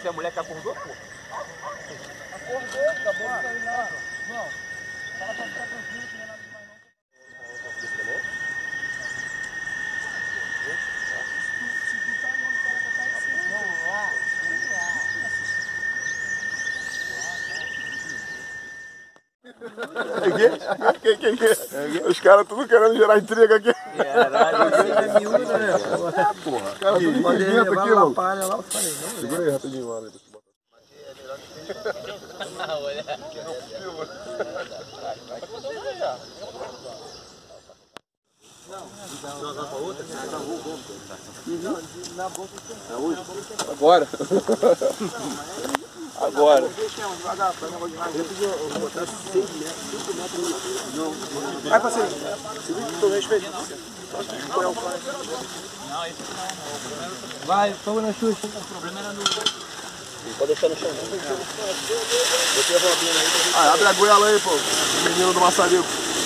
Essa é a mulher que acordou, pô? Acordou, acabou de sair lá. Não, o cara pode ficar tranquilo que não é nada demais não. Se tu tá aí onde o cara tá assim. Não, lá. Os caras tudo querendo gerar intriga aqui. Caralho, isso é miúdo, né? Porra. Os caras tudo invento aqui, mano. Segura aí rapidinho, mano. Agora. Agora. Vai, parceiro. Vai, fogo na xuxa. O problema era no... Pode deixar no chão. Ah, abre a goela aí, pô. O menino do maçarico.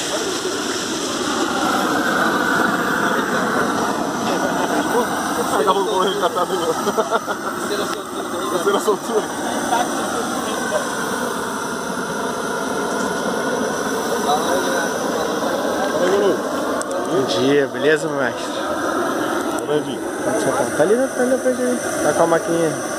Acabou com o correio catado. Terceira soltura. Bom dia, beleza, mestre? Tá ali na frente aí. Tá com a maquininha.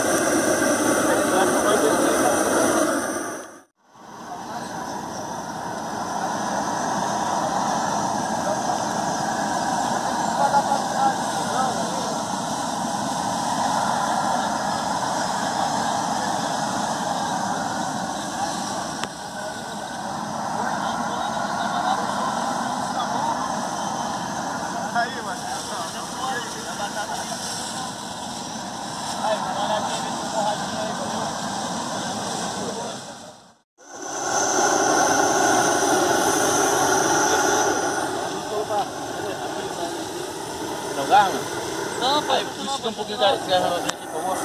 Não, pai, estica um pouquinho da serra na frente, por favor.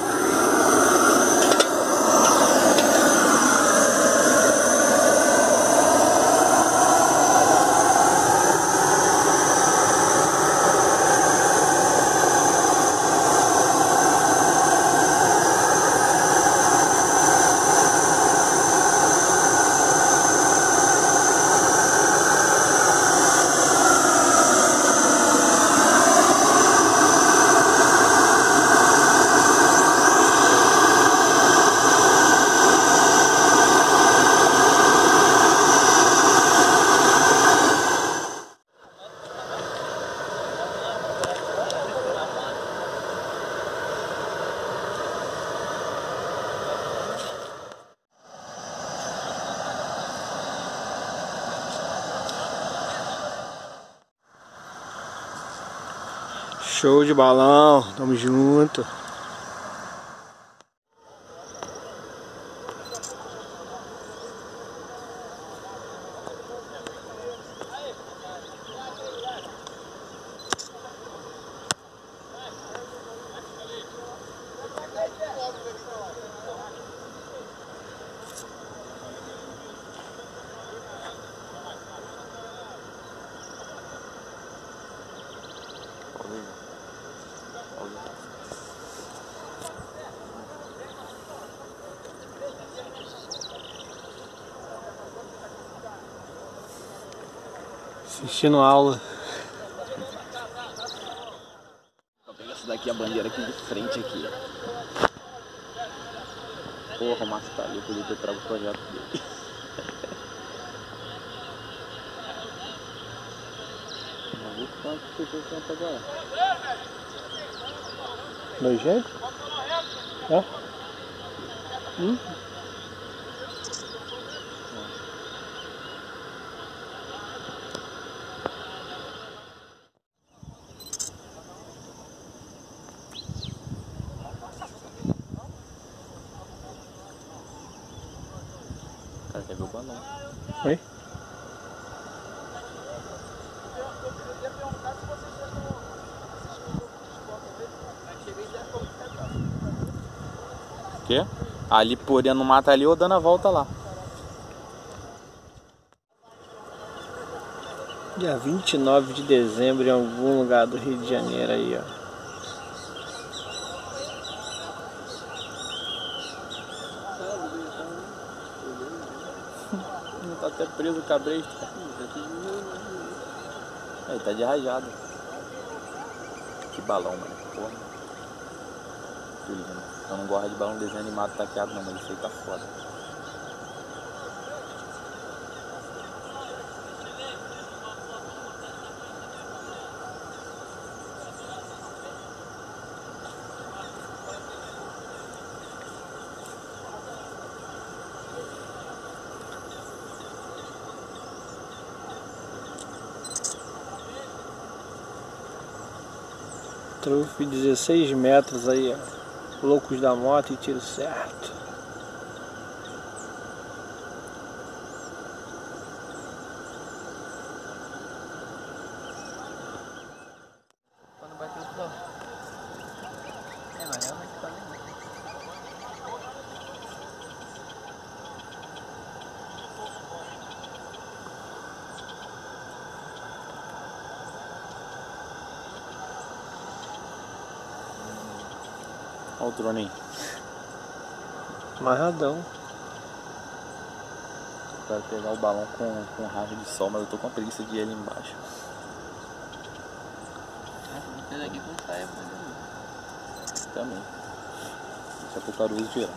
Show de balão, tamo junto. Assistindo aula. Pega essa daqui, a bandeira aqui de frente aqui, ó. Porra, o Márcio tá ali, eu podia ter trago o projeto dele. Não vou quanto que você tem agora. Nojento? É? O cara quer ver o balão. Oi? O quê? Ali por dentro no mato ali ou dando a volta lá. Dia 29 de dezembro em algum lugar do Rio de Janeiro aí, ó. tá até preso o cabresto. Aí, tá de rajada. Que balão, mano. Porra. Que lindo. Eu não gosto de balão desenho animado taqueado não, mas isso aí tá foda. Trufe 16 metros aí, ó. Loucos da moto e tiro certo. Quando bateu o sol. Mas realmente tá lindo. Olha o drone aí. Amarradão. Eu quero pegar o balão com raio de sol, mas eu tô com a preguiça de ir ali embaixo. Você daqui quando sai, também. Deixa pro Caruso tirar.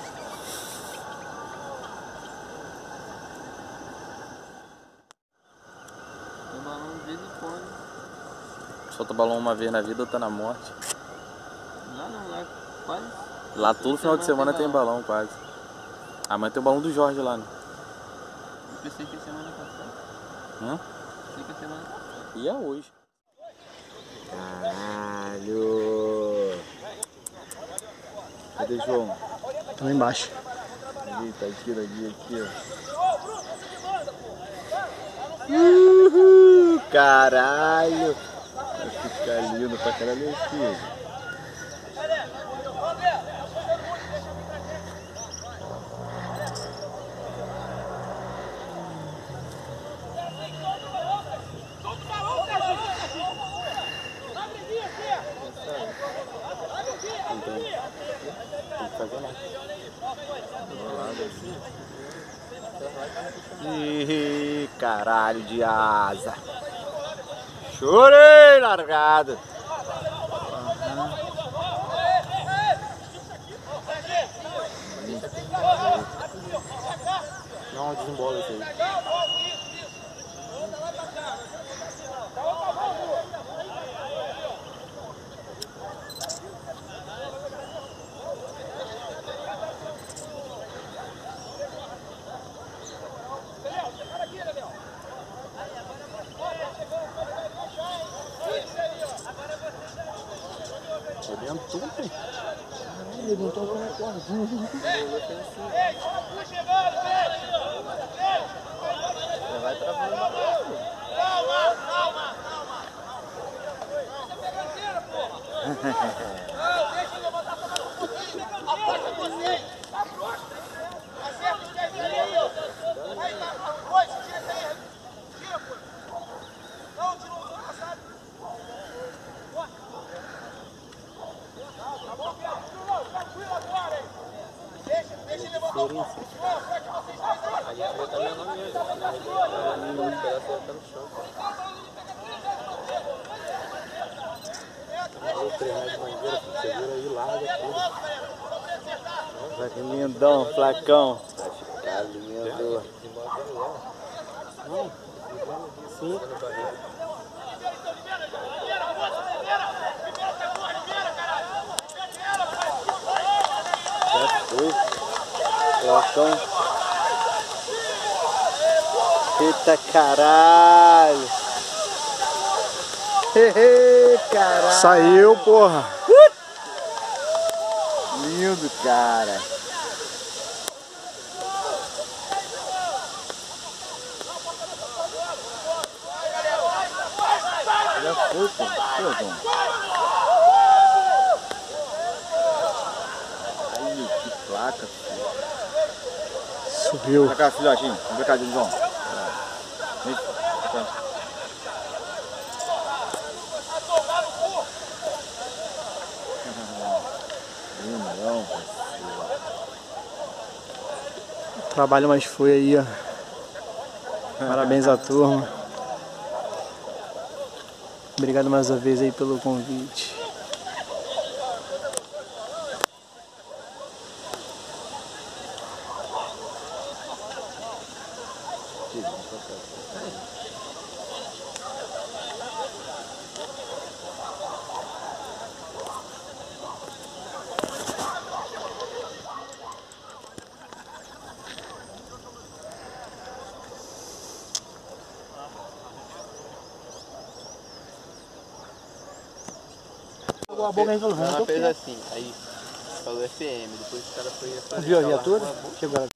O balão de vez em quando. Solta o balão uma vez na vida ou tá na morte. Lá não, lá quase. Lá todo final de semana tem balão quase. Amanhã tem o balão do Jorge lá, né? Eu pensei que ia semana passada. Pensei que ia semana passada. E é hoje. Caralho! Cadê o João? Tá lá embaixo. Tá aqui, ó. Caralho! Vai ficar lindo pra caralho aqui. Ih, caralho de asa. Chorei largado. Não, desembola isso aí. Arrebentou, velho. Caralho, ele não tocou na cordinha. Vai travando uma coisa. Calma. Deixa eu levantar pra aposta você. Acerta os 10 aí, ó. Aí tá, coisa, tira essa aí. Tira, pô. Não, tirou o ano passado. Tá bom, Pedro? Tranquilo agora, hein? Deixa ele levantar o pé. Pode vocês dois aí. A gente vai estar mesmo mesmo. O pedaço tá no chão. Vou treinar de mangueira, segura aí, larga tudo. Vai que lindão, flacão. Vai ficar lindo. Sim. Já foi. Flacão. Eita caralho. Caralho. Saiu, porra. Lindo, cara. Já foi, pô. Ai, que placa, filho. Subiu. Vem cá, filhotinho. Vem cá, João. Vem. Trabalho mais foi aí, ó. Parabéns à turma. Obrigado mais uma vez aí pelo convite. A boca ela fez assim, aí falou FM, depois o cara foi fazer. Viu a viatura? Chegou ela.